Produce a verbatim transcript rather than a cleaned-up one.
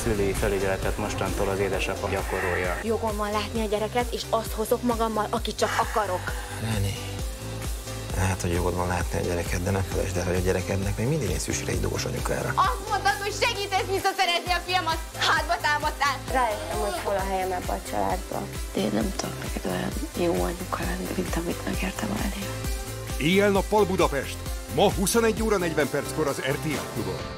szülői felügyeletet mostantól az édesapa gyakorolja. Jogom van látni a gyereket, és azt hozok magammal, akit csak akarok. Reni, hát, hogy jogod van látni a gyereket, de ne felejtsd el, hogy a gyerekednek még mindig nincs szüksége egy dolgos anyukára. Azt mondtad, hogy segítesz visszaszerezni a fiamat, hátba támadtál. Rájöttem, hogy hol a helyem ebbe a családba. De én nem tudok neked olyan jó anyuka lenni, mint amit megértem elni. Éjjel-nappal Budapest. Ma huszonegy óra negyven perckor az er té el Klubon.